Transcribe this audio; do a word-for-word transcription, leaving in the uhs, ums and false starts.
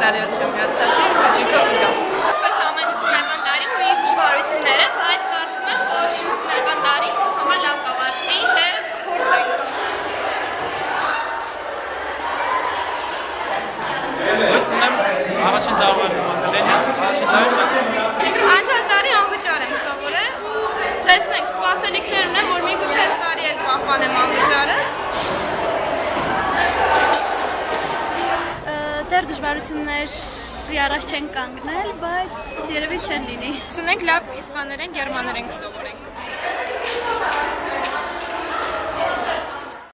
տարի չեմ հաստատի, հաճիկով գա։ Ինչպես ամեն ուսումնական տարի ունի իր դժվարությունները, բայց կարծում եմ, որ ուսումնական տարին ինձ համար լավ կավարտվի, թե փորձենք։ Լսում եմ առաջին տարվան մանդալենը, առաջին տարի Անցյալ տարի անվճար եմ սովորել ու տեսնենք, սպասելիքներ ունեմ, որ միգուցե այս տարի էլ պահպանեմ անվճարս։ Դեռ դժվարությունների առաջ չեն կանգնել, բայց երևի չեն լինի։ Ուսունենք լավ իսպաներեն, գերմաներեն կսովորենք։